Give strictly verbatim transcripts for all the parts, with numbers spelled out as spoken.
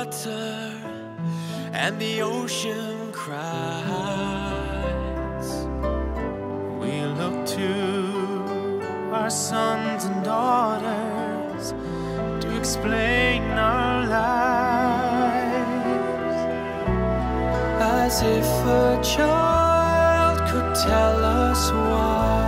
water and the ocean cries. We look to our sons and daughters to explain our lives, as if a child could tell us why.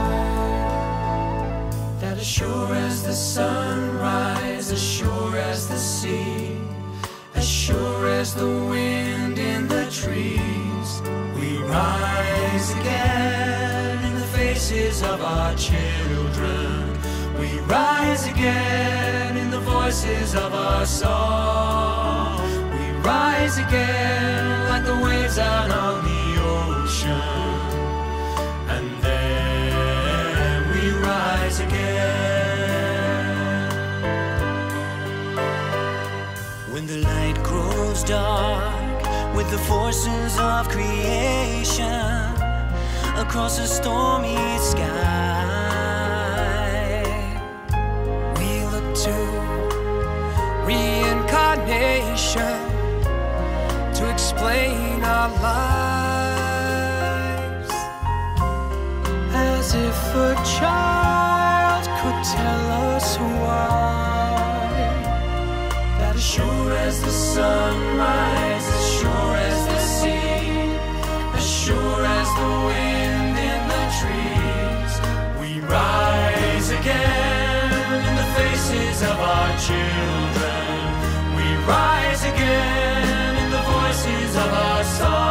That as sure as the sunrise, as sure as the sea, as sure as the wind in the trees, we rise again in the faces of our children. We rise again in the voices of our song. We rise again like the waves out on the ocean. And then we rise again. When the light grows dark with the forces of creation across a stormy sky, we look to reincarnation to explain our lives, as if a child could tell us why. That as sure as the sunrise, as sure as the sea, as sure as the wind in the trees, we rise again in the faces of our children. We rise again in the voices of our song.